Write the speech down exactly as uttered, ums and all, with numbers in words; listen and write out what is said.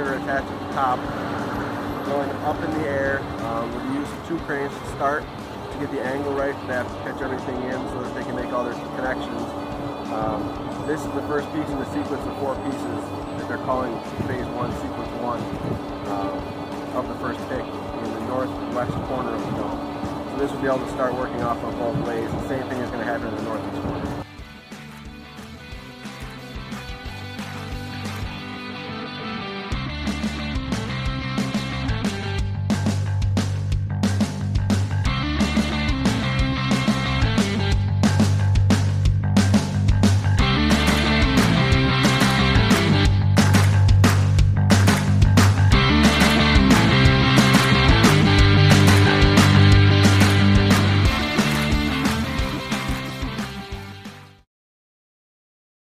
are attached at the top, going up in the air. Um, we use two cranes to start to get the angle right. They have to pitch everything in so that they can make all their connections. Um, this is the first piece in the sequence of four pieces that they're calling phase one, sequence one, um, of the first pick in the northwest corner of the dome. So this will be able to start working off of both blades. The same thing is going to happen in the northeast corner.